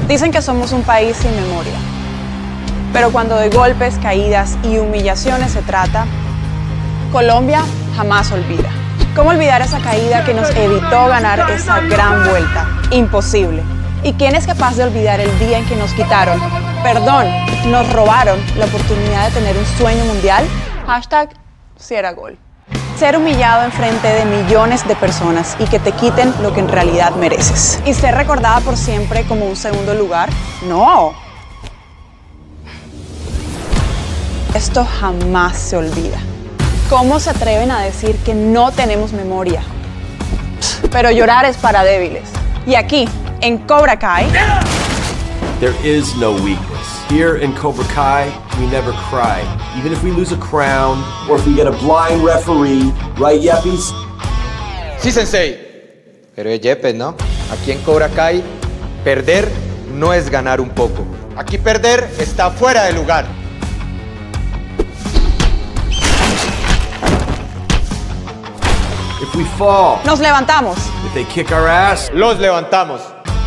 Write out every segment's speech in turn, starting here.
Dicen que somos un país sin memoria, pero cuando de golpes, caídas y humillaciones se trata, Colombia jamás olvida. ¿Cómo olvidar esa caída que nos evitó ganar esa gran vuelta? Imposible. ¿Y quién es capaz de olvidar el día en que nos quitaron, perdón, nos robaron la oportunidad de tener un sueño mundial? Hashtag si era gol. Ser humillado enfrente de millones de personas y que te quiten lo que en realidad mereces. Y ser recordada por siempre como un segundo lugar, no. Esto jamás se olvida. ¿Cómo se atreven a decir que no tenemos memoria? Pero llorar es para débiles. Y aquí, en Cobra Kai, there is no weakness. Here in Cobra Kai, we never cry. Even if we lose a crown, or if we get a blind referee, right, Yeppies? Sí, Sensei. Pero es Yepes, ¿no? Aquí en Cobra Kai, perder no es ganar un poco. Aquí perder está fuera de lugar. If we fall, nos levantamos. if they kick our ass, Los levantamos.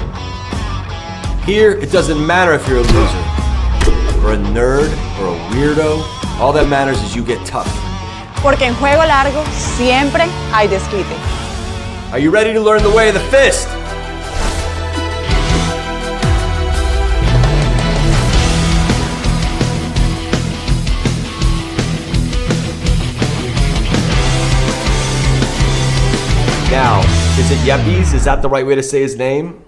here it doesn't matter if you're a loser, or a nerd, or a weirdo. All that matters is you get tough. Porque en juego largo siempre hay desquite. Are you ready to learn the way of the fist? Now, is it Yeppies? Is that the right way to say his name?